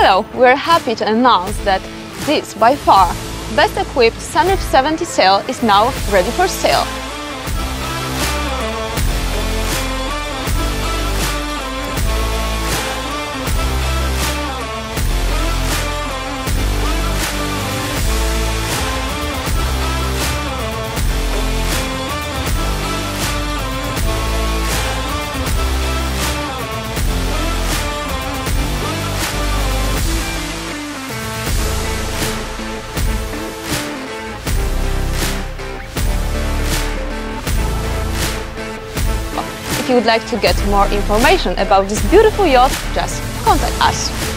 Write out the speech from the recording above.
So, we're happy to announce that this, by far, best equipped Sunreef 70 sail is now ready for sale. If you would like to get more information about this beautiful yacht, just contact us.